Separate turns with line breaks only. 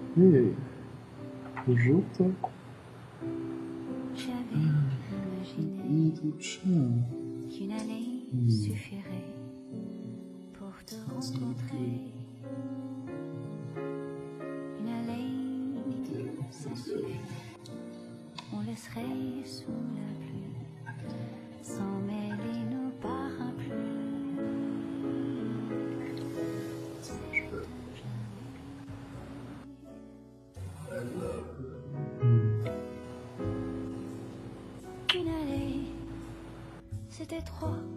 Hey, bonjour toi.
J'avais imaginé qu'une année suffirait pour te rencontrer. Une année, ça suffit. On laisserait sous la pluie, sans mêler nos parapluies. Une allée, c'était trop.